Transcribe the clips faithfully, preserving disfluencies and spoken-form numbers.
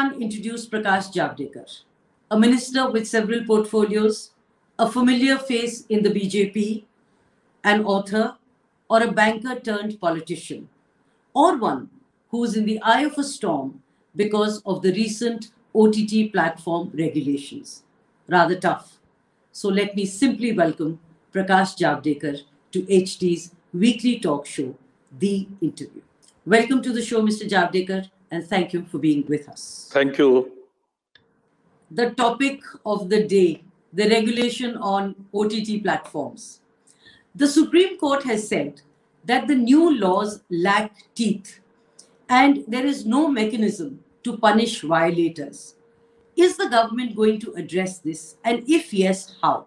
everyone introduce Prakash Javadekar, a minister with several portfolios, a familiar face in the B J P, an author, or a banker turned politician, or one who's in the eye of a storm because of the recent O T T platform regulations. Rather tough. So let me simply welcome Prakash Javadekar to H T's weekly talk show, The Interview. Welcome to the show, Mister Javadekar, and thank you for being with us. Thank you. The topic of the day, the regulation on O T T platforms. The Supreme Court has said that the new laws lack teeth and there is no mechanism to punish violators. Is the government going to address this? And if yes, how?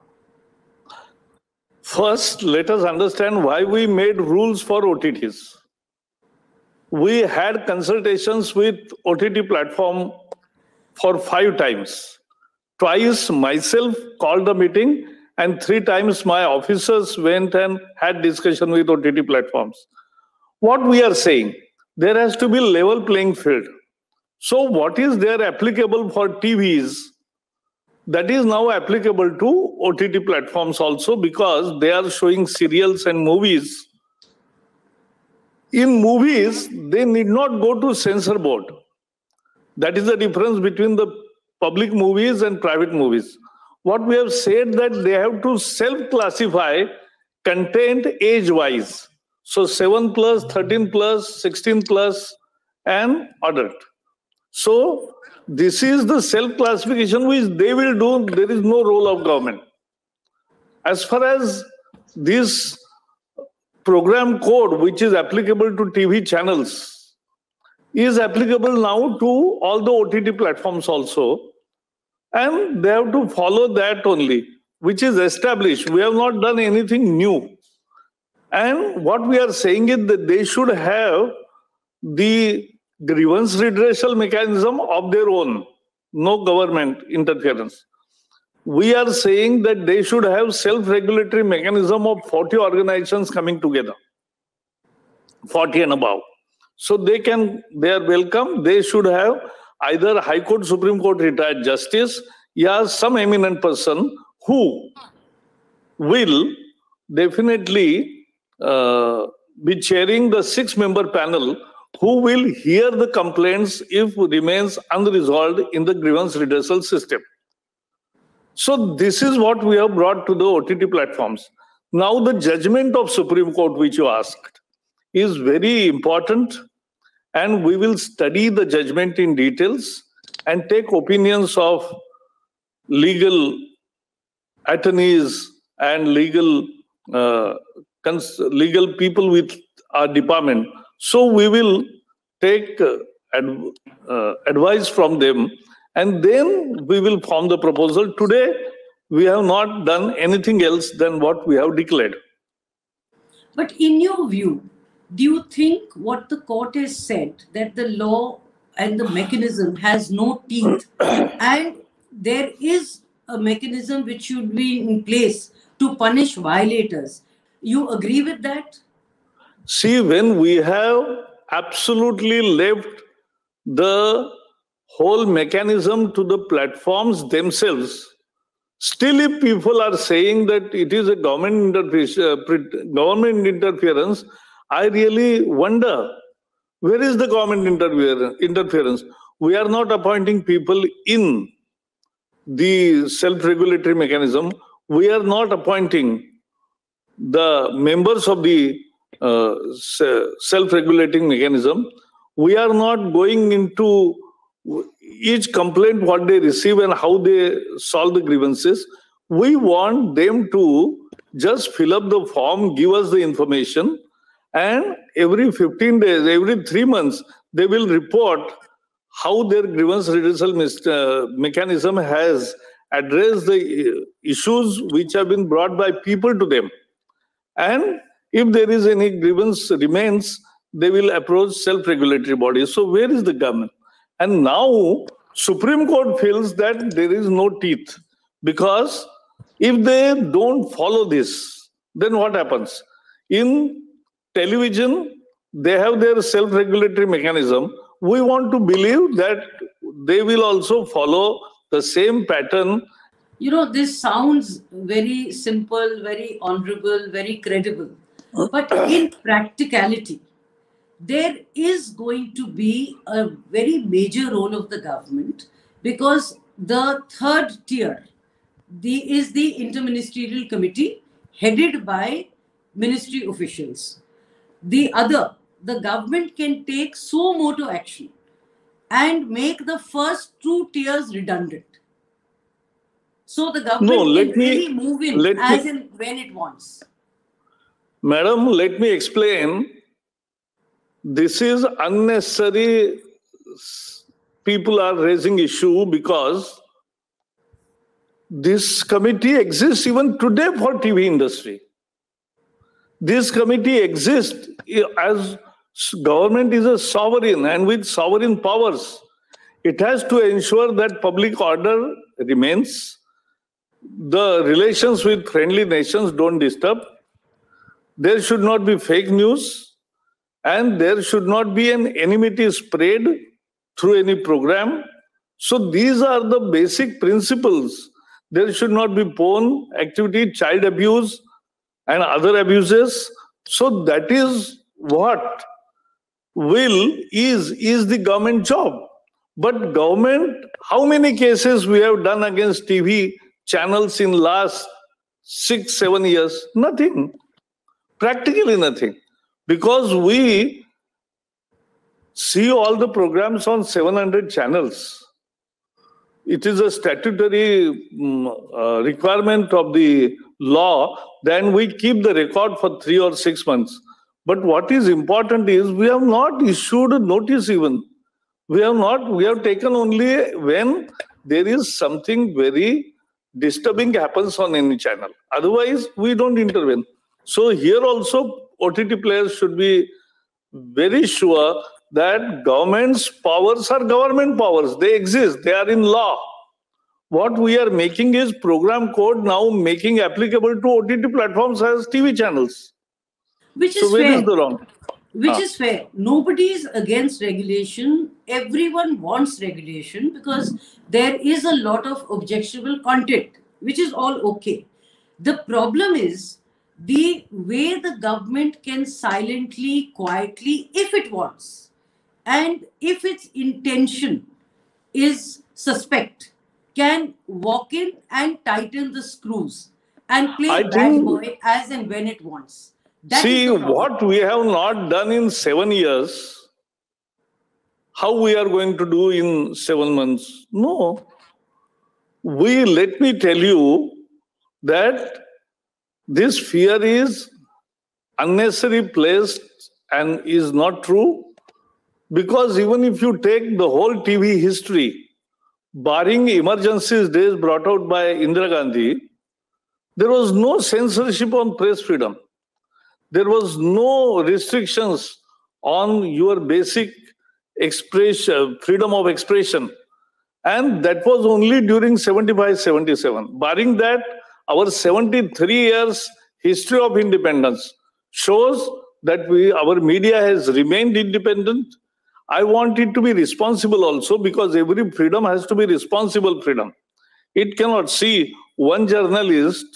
First, let us understand why we made rules for O T Ts. We had consultations with O T T platform for five times. Twice myself called the meeting and three times my officers went and had discussion with O T T platforms. What we are saying, there has to be level playing field. So what is there applicable for T Vs, that is now applicable to O T T platforms also, because they are showing serials and movies. In movies, they need not go to censor board. That is the difference between the public movies and private movies. What we have said that they have to self-classify content age-wise. So seven plus, thirteen plus, sixteen plus, and adult. So this is the self-classification which they will do. There is no role of government. As far as this program code, which is applicable to T V channels, is applicable now to all the O T T platforms also. And they have to follow that only, which is established. We have not done anything new. And what we are saying is that they should have the grievance redressal mechanism of their own, no government interference. We are saying that they should have self-regulatory mechanism of forty organizations coming together, forty and above. So they can, they are welcome. They should have either High Court, Supreme Court retired justice, or some eminent person who will definitely uh, be chairing the six-member panel who will hear the complaints if remains unresolved in the grievance redressal system. So this is what we have brought to the O T T platforms. Now the judgment of Supreme Court, which you asked, is very important, and we will study the judgment in details and take opinions of legal attorneys and legal uh, cons legal people with our department. So we will take uh, ad uh, advice from them, and then we will form the proposal. Today, we have not done anything else than what we have declared. But in your view, do you think what the court has said, that the law and the mechanism has no teeth, and there is a mechanism which should be in place to punish violators, you agree with that? See, when we have absolutely left the whole mechanism to the platforms themselves, still if people are saying that it is a government interference, uh, government interference, I really wonder, where is the government interference? We are not appointing people in the self-regulatory mechanism. We are not appointing the members of the uh, self-regulating mechanism. We are not going into each complaint, what they receive and how they solve the grievances. We want them to just fill up the form, give us the information, and every fifteen days, every three months, they will report how their grievance redressal mechanism has addressed the issues which have been brought by people to them. And if there is any grievance remains, they will approach self-regulatory bodies. So where is the government? And now Supreme Court feels that there is no teeth, because if they don't follow this, then what happens? In television, they have their self-regulatory mechanism. We want to believe that they will also follow the same pattern. You know, this sounds very simple, very honorable, very credible. But in practicality, there is going to be a very major role of the government, because the third tier the, is the interministerial committee headed by ministry officials. The other, the government can take suo motu action and make the first two tiers redundant. So the government No, let can me- really move in let as me- and when it wants. Madam, let me explain. This is unnecessary. People are raising issue because this committee exists even today for T V industry. This committee exists as government is a sovereign, and with sovereign powers, it has to ensure that public order remains. The relations with friendly nations don't disturb. There should not be fake news, and there should not be an enmity spread through any program. So these are the basic principles. There should not be porn activity, child abuse, and other abuses. So that is what will is is the government job. But government, how many cases we have done against T V channels in last six, seven years? Nothing. Practically nothing. Because we see all the programs on seven hundred channels. It is a statutory um, uh, requirement of the law. Then we keep the record for three or six months. But what is important is we have not issued a notice even. We have not, we have taken only when there is something very disturbing happens on any channel. Otherwise, we don't intervene. So here also, O T T players should be very sure that government's powers are government powers. They exist. They are in law. What we are making is program code now making applicable to O T T platforms as T V channels. Which is So where fair. is the wrong? Which Ah. is fair. Nobody is against regulation. Everyone wants regulation because there is a lot of objectionable content, which is all okay. The problem is the way the government can silently, quietly, if it wants, and if its intention is suspect, can walk in and tighten the screws and play I bad think- boy as and when it wants. That is See, the problem. what we have not done in seven years, how we are going to do in seven months? No. We, let me tell you that this fear is unnecessary placed and is not true, because even if you take the whole T V history, barring emergencies days brought out by Indira Gandhi, there was no censorship on press freedom. There was no restrictions on your basic expression, freedom of expression. And that was only during seventy-five seventy-seven. Barring that, our seventy-three years history of independence shows that we, our media has remained independent. I want it to be responsible also, because every freedom has to be responsible freedom. It cannot see one journalist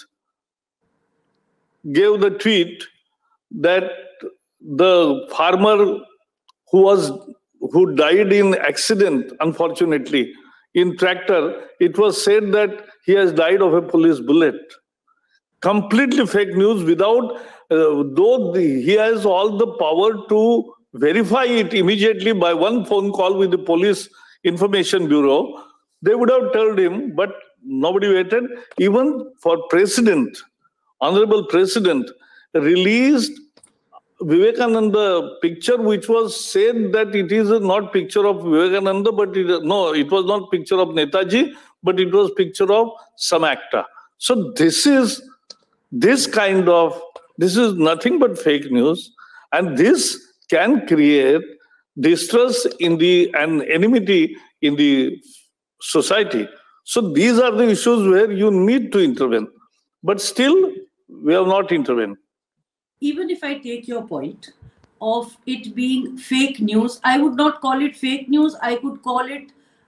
gave the tweet that the farmer who was who died in accident, unfortunately, in tractor, it was said that he has died of a police bullet. Completely fake news without, uh, though the, he has all the power to verify it immediately by one phone call with the police information bureau, they would have told him, but nobody waited. Even for president, honorable president, released Vivekananda picture, which was said that it is not picture of Vivekananda, but it, no, it was not picture of Netaji, but it was picture of some actor. So this is this kind of, this is nothing but fake news, and this can create distrust in the and enmity in the society. So these are the issues where you need to intervene, but still we have not intervened. Even if I take your point of it being fake news, I would not call it fake news. I could call it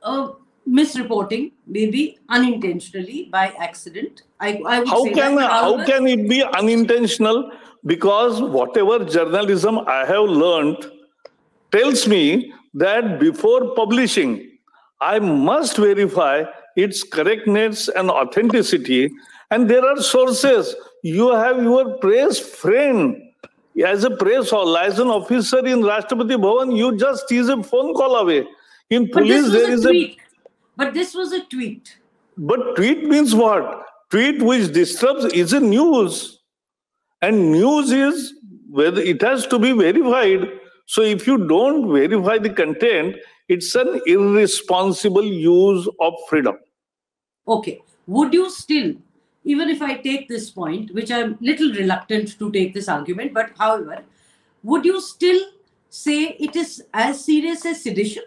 uh, misreporting, maybe unintentionally by accident. I, I would How say can that. how However, can it be unintentional? Because whatever journalism I have learned tells me that before publishing, I must verify its correctness and authenticity. And there are sources. You have your press friend. As a press or liaison officer in Rashtrapati Bhavan, you just is a phone call away. In but this police, was there a is a tweet. But this was a tweet. but tweet means what? Tweet which disturbs is a news. And news is whether it has to be verified. So if you don't verify the content, it's an irresponsible use of freedom. Okay. Would you still, even if I take this point, which I'm little reluctant to take this argument, but however, would you still say it is as serious as sedition?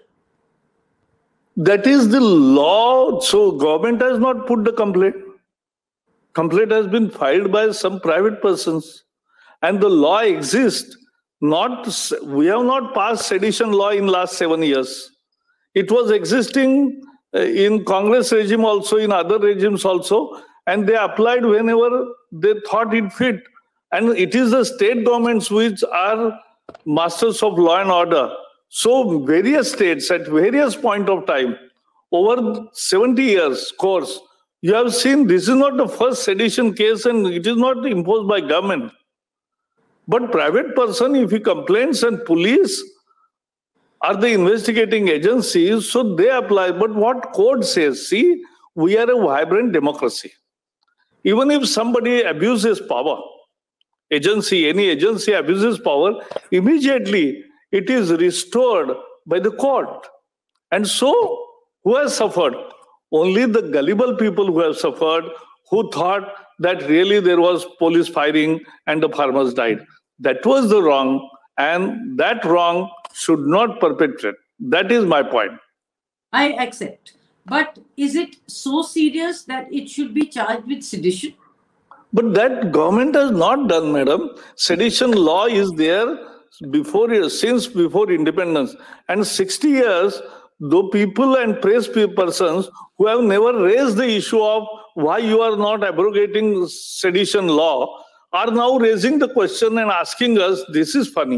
That is the law. So government has not put the complaint. Complaint has been filed by some private persons. And the law exists. Not we have not passed sedition law in last seven years. It was existing in Congress regime also, in other regimes also, and they applied whenever they thought it fit. And it is the state governments which are masters of law and order. So various states at various point of time, over seventy years course, you have seen this is not the first sedition case and it is not imposed by government. But private person, if he complains and police are the investigating agencies, so they apply. But what court says, see, we are a vibrant democracy. Even if somebody abuses power, agency, any agency abuses power, immediately it is restored by the court. And so, who has suffered? Only the gullible people who have suffered, who thought that really there was police firing and the farmers died. That was the wrong, and that wrong should not perpetrate. That is my point. I accept. But is it so serious that it should be charged with sedition? But that government has not done, madam. Sedition law is there before, since before independence. And sixty years, though people and press persons who have never raised the issue of why you are not abrogating sedition law are now raising the question and asking us, this is funny.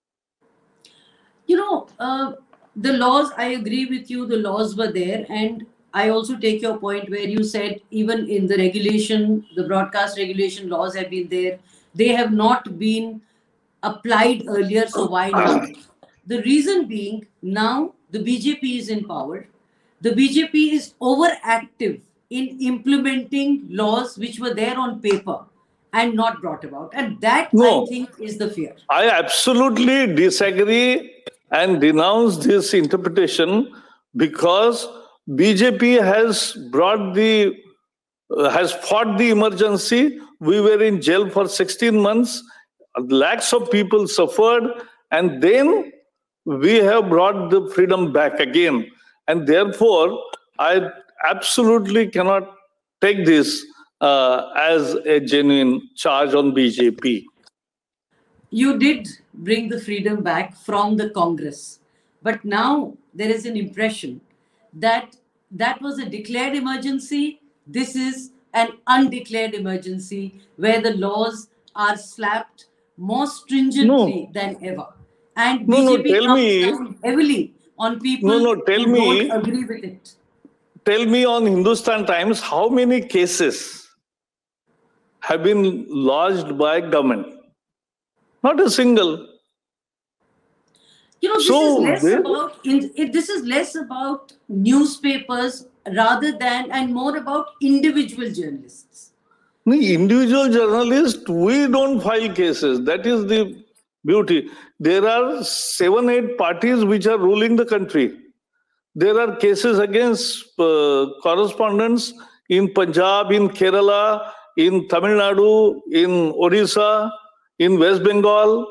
You know, uh, the laws, I agree with you, the laws were there. And I also take your point where you said even in the regulation, the broadcast regulation laws have been there. They have not been applied earlier, so why not? The reason being, now the B J P is in power. The B J P is overactive in implementing laws which were there on paper and not brought about. And that, no, I think, is the fear. I absolutely disagree and denounce this interpretation, because B J P has brought the, uh, has fought the emergency. We were in jail for sixteen months. Lakhs of people suffered. And then we have brought the freedom back again. And therefore, I absolutely cannot take this uh, as a genuine charge on B J P. You did bring the freedom back from the Congress. But now there is an impression that that was a declared emergency. This is an undeclared emergency where the laws are slapped more stringently no. than ever. And no, B J P no, tell comes me, down heavily on people no, no, tell who me, don't agree with it. Tell me on Hindustan Times, how many cases have been lodged by government? Not a single. You know, this so, is less they, about in, it, this is less about newspapers rather than and more about individual journalists. The individual journalists, we don't file cases. That is the beauty. There are seven, eight parties which are ruling the country. There are cases against uh, correspondents in Punjab, in Kerala, in Tamil Nadu, in Odisha, in West Bengal.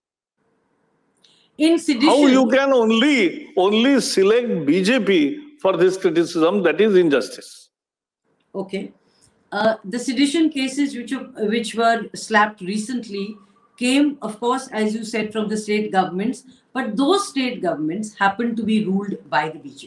In sedition, how you can only only select B J P for this criticism? That is injustice. Okay, uh, the sedition cases which are, which were slapped recently came, of course, as you said, from the state governments, but those state governments happen to be ruled by the B J P.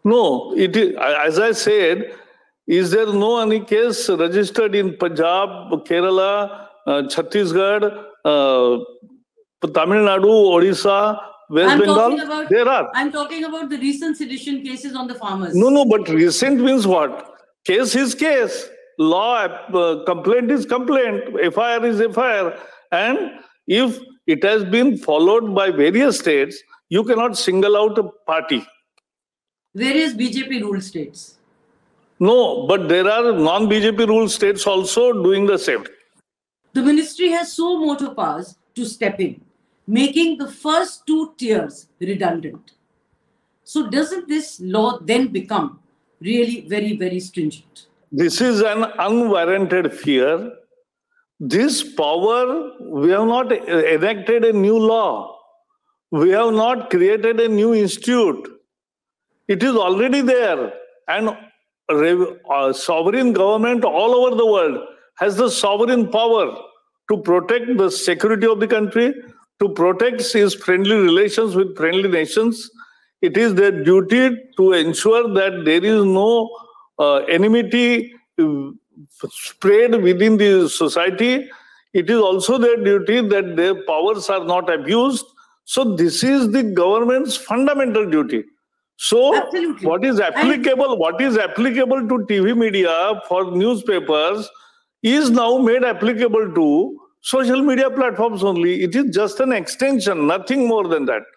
No, it is, as I said, is there no any case registered in Punjab, Kerala, uh, Chhattisgarh, uh, Tamil Nadu, Odisha, West I'm Bengal? talking about, there are. I'm talking about the recent sedition cases on the farmers. No, no, but recent means what? Case is case. Law uh, complaint is complaint. F I R is F I R. And if it has been followed by various states, you cannot single out a party. Various B J P ruled states. No, but there are non-B J P ruled states also doing the same. The ministry has so motor powers to step in, making the first two tiers redundant. So doesn't this law then become really very, very stringent? This is an unwarranted fear. This power, we have not enacted a new law. We have not created a new institute. It is already there. And a sovereign government all over the world has the sovereign power to protect the security of the country, to protect its friendly relations with friendly nations. It is their duty to ensure that there is no uh, enmity uh, spread within the society. It is also their duty that their powers are not abused. So this is the government's fundamental duty. So Absolutely. what is applicable, and what is applicable to T V media for newspapers is now made applicable to social media platforms only. It is just an extension, nothing more than that.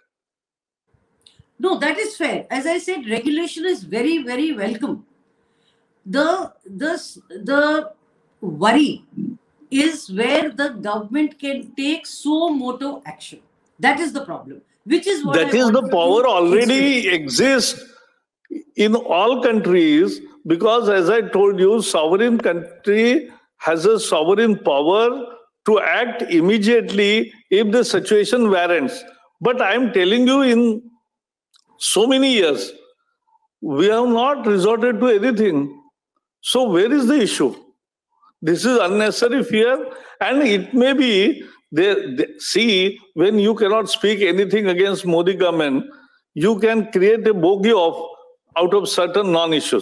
No, that is fair. As I said, regulation is very, very welcome. The, the, the worry is where the government can take suo moto action. That is the problem. Which is what that I is the power already exists in all countries, because as I told you, sovereign country has a sovereign power to act immediately if the situation warrants. But I am telling you, in so many years, we have not resorted to anything. So where is the issue? This is unnecessary fear, and it may be They, they, see, when you cannot speak anything against Modi government, you can create a bogey of out of certain non-issues.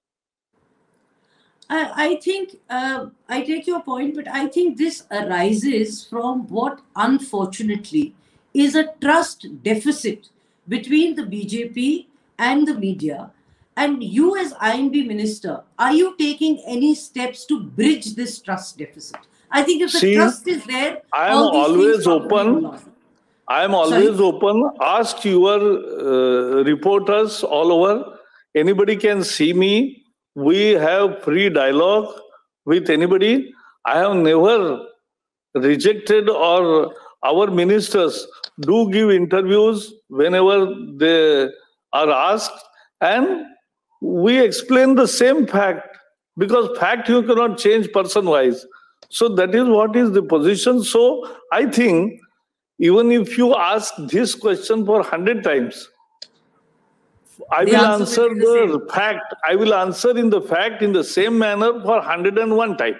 I, I think, uh, I take your point, but I think this arises from what, unfortunately, is a trust deficit between the B J P and the media. And you as I N B minister, are you taking any steps to bridge this trust deficit? I think if the See, trust is there, I am always open. I am always Sorry? open. Ask your uh, reporters all over. Anybody can see me. We have free dialogue with anybody. I have never rejected, or our ministers do give interviews whenever they are asked, and we explain the same fact, because fact you cannot change person-wise. So that is what is the position. So I think even if you ask this question for one hundred times, I The will answer answer will be the the fact. I will answer in the fact in the same manner for one hundred and one time.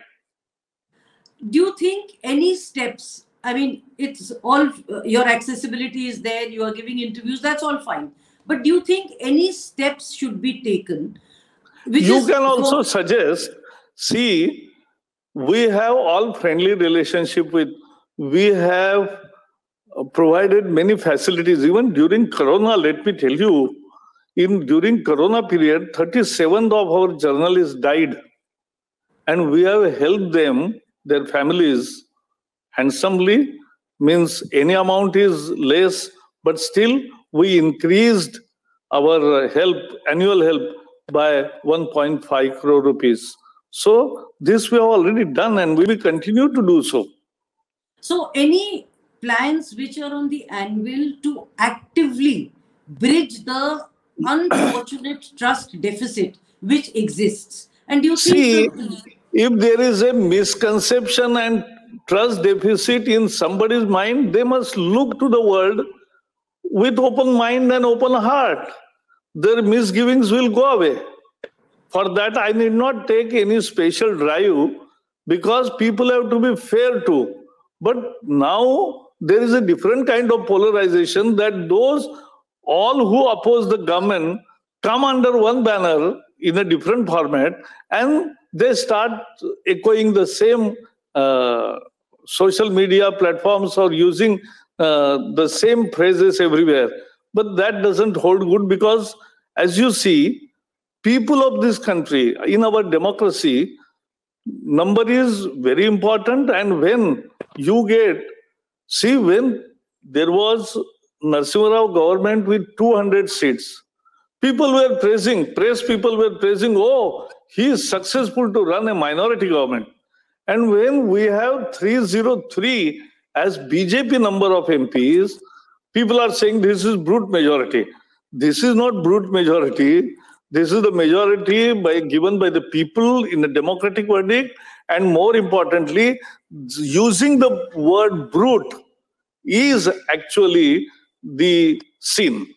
Do you think any steps, I mean, it's all, uh, your accessibility is there, you are giving interviews, that's all fine. But do you think any steps should be taken? Which You is can also for, suggest, see, we have all friendly relationship with, we have provided many facilities. Even during Corona, let me tell you, in during Corona period, thirty-seven of our journalists died. And we have helped them, their families, handsomely. Means any amount is less, but still we increased our help, annual help, by one point five crore rupees. So this we have already done, and we will continue to do so. So any plans which are on the anvil to actively bridge the unfortunate trust deficit which exists? And do you See, think the, if there is a misconception and trust deficit in somebody's mind, they must look to the world with open mind and open heart. Their misgivings will go away. For that, I need not take any special drive, because people have to be fair too. But now there is a different kind of polarization, that those all who oppose the government, come under one banner in a different format, and they start echoing the same uh, social media platforms or using uh, the same phrases everywhere. But that doesn't hold good, because, as you see, people of this country, in our democracy, number is very important. And when you get, see, when there was Narasimha Rao government with two hundred seats, people were praising, press people were praising, oh, he is successful to run a minority government. And when we have three hundred three as B J P number of M Ps, people are saying this is brute majority. This is not brute majority. This is the majority by, given by the people in a democratic verdict. And more importantly, using the word brute is actually the sin.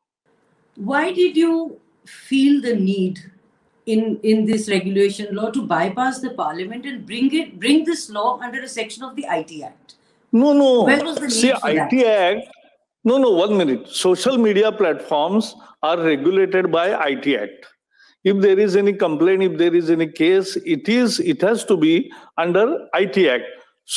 Why did you feel the need in, in this regulation law to bypass the parliament and bring it bring this law under a section of the I T Act? No, no. Where was the need See, for I T that? Act. No, no, one minute. Social media platforms are regulated by I T Act. If there is any complaint, if there is any case, it is it has to be under I T Act.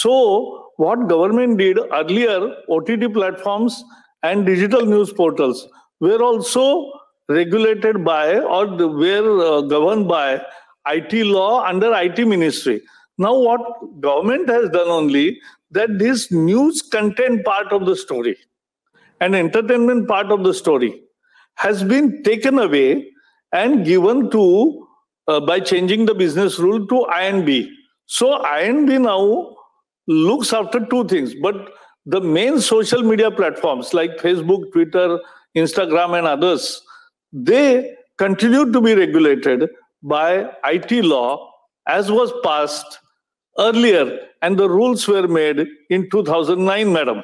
So what government did earlier, O T T platforms and digital news portals were also regulated by or were uh, governed by I T law under I T ministry. Now what government has done only that this news content part of the story and entertainment part of the story has been taken away and given to, uh, by changing the business rule, to I and B. So I and B now looks after two things, but the main social media platforms like Facebook, Twitter, Instagram and others, they continue to be regulated by I T law as was passed earlier, and the rules were made in two thousand nine, madam.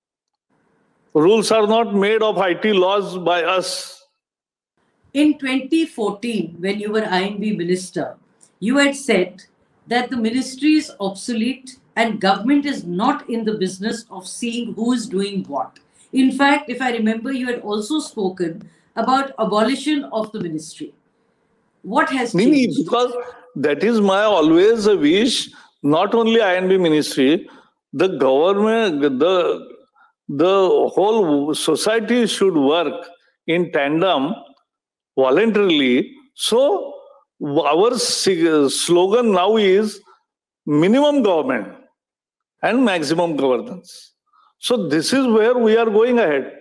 Rules are not made of I T laws by us. In twenty fourteen, when you were I and B minister, you had said that the ministry is obsolete and government is not in the business of seeing who is doing what. In fact, if I remember, you had also spoken about abolition of the ministry. What has changed? Nini, because that is my always a wish, not only I and B ministry, the government, the, the whole society should work in tandem voluntarily. So our slogan now is minimum government and maximum governance. So this is where we are going ahead.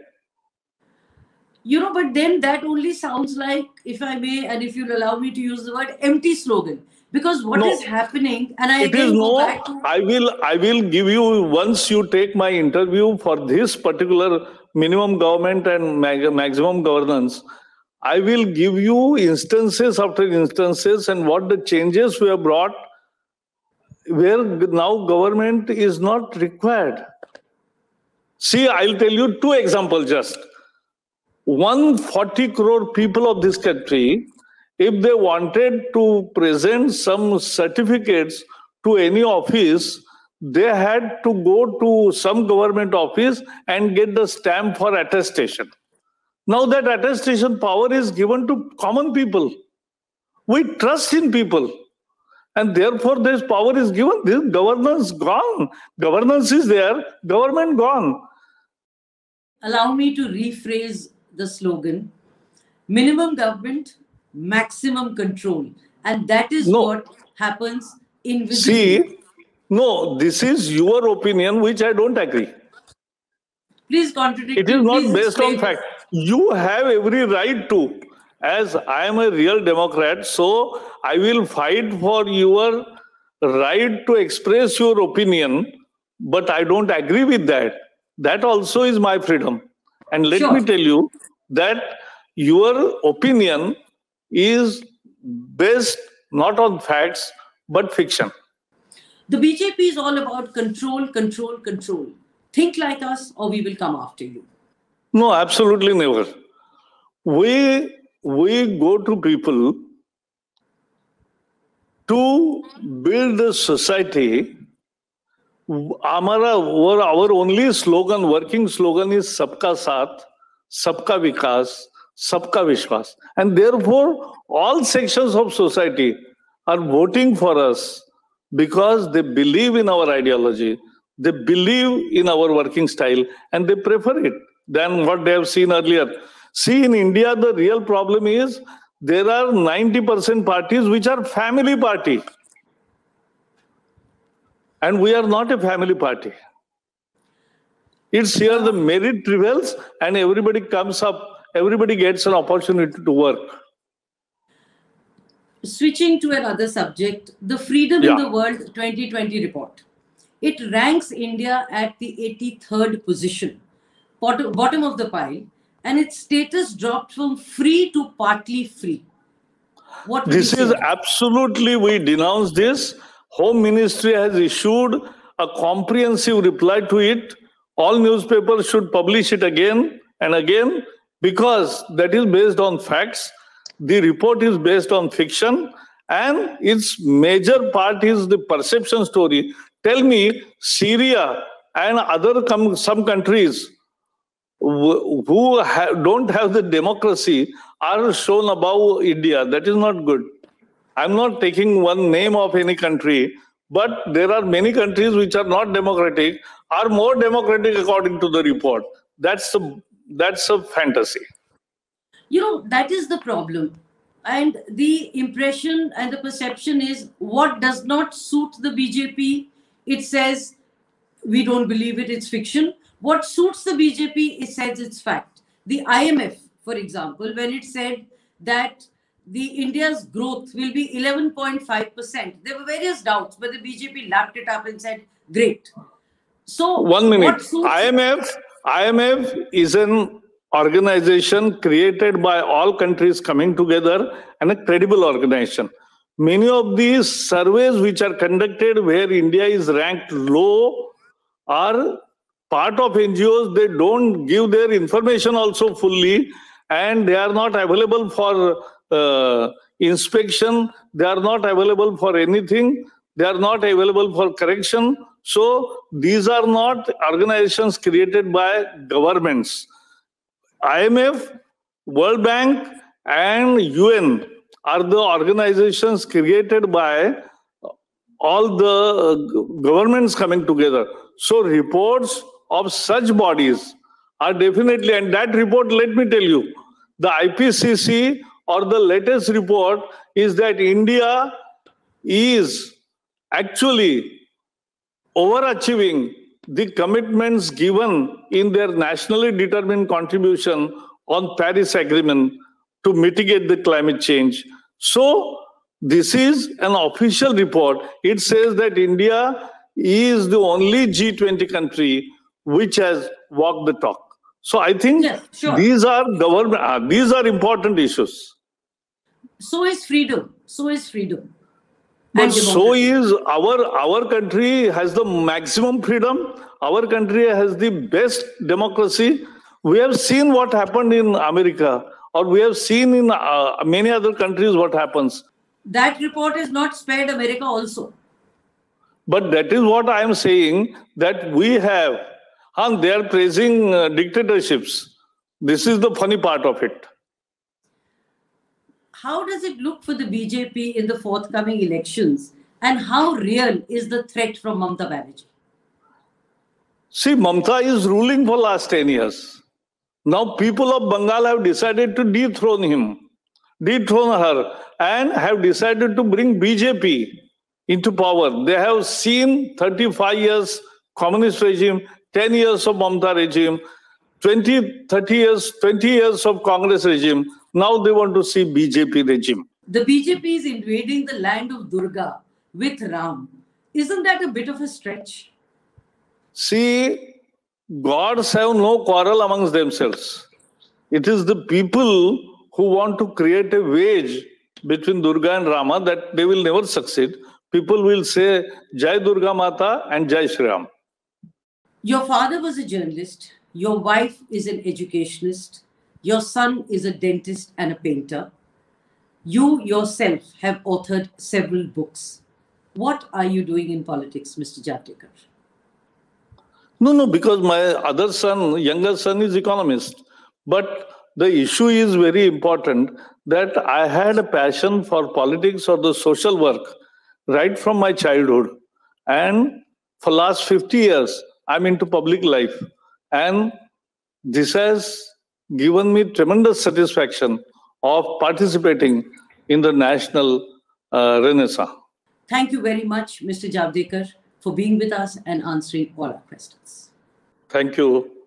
You know, but then that only sounds like, if I may, and if you'll allow me to use the word, empty slogan. Because what no, is happening, and I it again is go no, back to... I will, I will give you, once you take my interview for this particular minimum government and maximum governance, I will give you instances after instances and what the changes we have brought, where now government is not required. See, I'll tell you two examples just. one hundred forty crore people of this country, if they wanted to present some certificates to any office, they had to go to some government office and get the stamp for attestation. Now that attestation power is given to common people. We trust in people. And therefore this power is given. This governance gone. Governance is there, government gone. Allow me to rephrase the slogan: minimum government, maximum control. And that is no. what happens invisibly. See, no, this is your opinion, which I don't agree. Please contradict. It is me. not Please based explain. on fact. You have every right to. As I am a real Democrat, so I will fight for your right to express your opinion, but I don't agree with that. That also is my freedom. And let Sure. me tell you that your opinion is based not on facts, but fiction. The B J P is all about control, control, control. Think like us or we will come after you. No, absolutely never. We, we go to people to build a society. Our, our only slogan, working slogan is Sabka Saath, Sabka Vikas, Sabka Vishwas. And therefore, all sections of society are voting for us because they believe in our ideology, they believe in our working style, and they prefer it than what they have seen earlier. See, in India, the real problem is there are ninety percent parties which are family party. And we are not a family party. It's here the merit prevails and everybody comes up, everybody gets an opportunity to work. Switching to another subject, the Freedom Yeah. in the World twenty twenty report. It ranks India at the eighty-third position, bottom, bottom of the pile, and its status dropped from free to partly free. What would This you say is to that? absolutely, we denounce this. Home Ministry has issued a comprehensive reply to it. All newspapers should publish it again and again because that is based on facts. The report is based on fiction and its major part is the perception story. Tell me, Syria and other com- some countries who who ha- don't have the democracy are shown above India. That is not good. I'm not taking one name of any country, but there are many countries which are not democratic, are more democratic according to the report. That's a, that's a fantasy. You know, that is the problem. And the impression and the perception is what does not suit the B J P, it says we don't believe it, it's fiction. What suits the B J P, it says it's fact. The I M F, for example, when it said that the India's growth will be eleven point five percent, there were various doubts, but the B J P lapped it up and said, great. So, One minute. what suits- I M F, I M F is an organization created by all countries coming together and a credible organization. Many of these surveys which are conducted where India is ranked low are part of N G Os. They don't give their information also fully and they are not available for uh, inspection. They are not available for anything. They are not available for correction. So these are not organizations created by governments. I M F, World Bank, and U N are the organizations created by all the governments coming together. So reports of such bodies are definitely, and that report, let me tell you, the I P C C or the latest report is that India is actually overachieving the commitments given in their nationally determined contribution on Paris Agreement to mitigate the climate change. So this is an official report. It says that India is the only G twenty country which has walked the talk. So I think Yes, sure. these are government, uh, these are important issues. So is freedom. So is freedom. But And so democracy. is our our country has the maximum freedom. Our country has the best democracy. We have seen what happened in America, or we have seen in uh, many other countries what happens. That report has not spared America also. But that is what I am saying, that we have, and they are praising uh, dictatorships. This is the funny part of it. How does it look for the B J P in the forthcoming elections? And how real is the threat from Mamata Banerjee? See, Mamata is ruling for last ten years. Now people of Bengal have decided to dethrone him, dethrone her, and have decided to bring B J P into power. They have seen thirty-five years communist regime, ten years of Mamata regime, twenty, thirty years, twenty years of Congress regime. Now they want to see B J P regime. The B J P is invading the land of Durga with Ram. Isn't that a bit of a stretch? See, gods have no quarrel amongst themselves. It is the people who want to create a wedge between Durga and Rama that they will never succeed. People will say Jai Durga Mata and Jai Shri Ram. Your father was a journalist. Your wife is an educationist. Your son is a dentist and a painter. You yourself have authored several books. What are you doing in politics, Mister Javadekar? No, no, because my other son, younger son is economist. But the issue is very important, that I had a passion for politics or the social work right from my childhood. And for last fifty years, I'm into public life. And this has given me tremendous satisfaction of participating in the national uh, renaissance. Thank you very much, Mister Javadekar, for being with us and answering all our questions. Thank you.